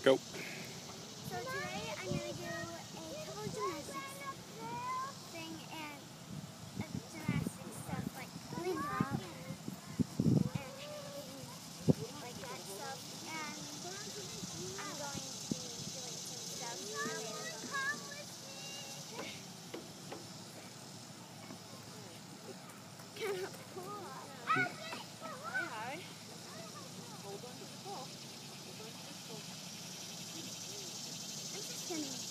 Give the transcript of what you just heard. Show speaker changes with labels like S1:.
S1: Go.
S2: So today I'm going to do a couple of gymnastics thing and gymnastics stuff like pulling up and like that stuff. And I'm going to be doing some stuff related to kind of pull up.
S3: Play hard. Hold on to the ball. Hold on to the ball.
S2: I'm just going to